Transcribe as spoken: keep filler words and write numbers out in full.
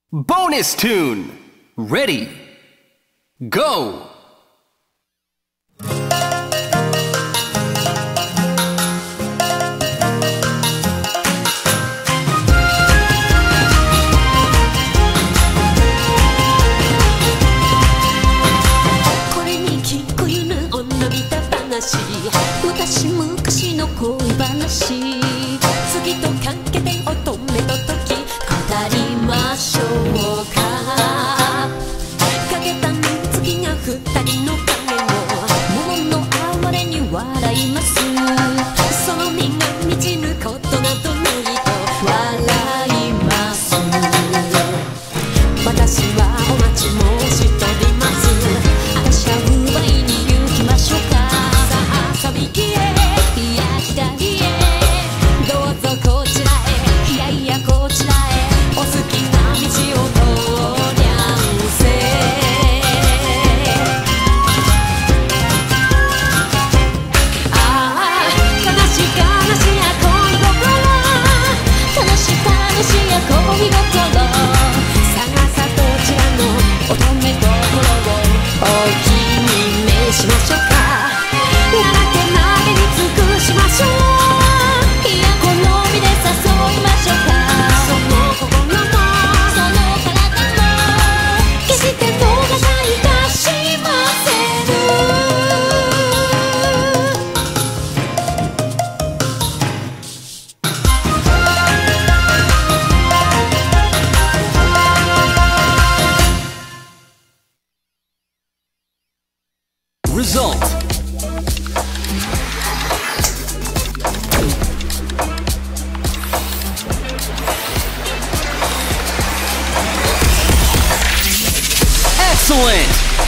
Bonus tune! Ready! Go! これに聞こえぬ女びた話、昔昔の恋話、次とかけて乙女の時語りましょうか。かけた月が二人の影の桃の哀れに笑います。その身が満ちぬことなどないと笑います。私はお待ち申しております。あしゃ奪いに行きましょうか。さあ遊びきへ、いや左へ、どうぞこちらへ、いやいやこちらへ、お好きな道を通りゃんせ。ああ悲し悲しや恋心、楽し楽しや恋心、探さどちらの乙女心をお気に召しましょうか。ならけまでに尽くしましょう。いや好みで誘いましょうか。その心もその体も決して逃さいたしません。 Result. Excellent!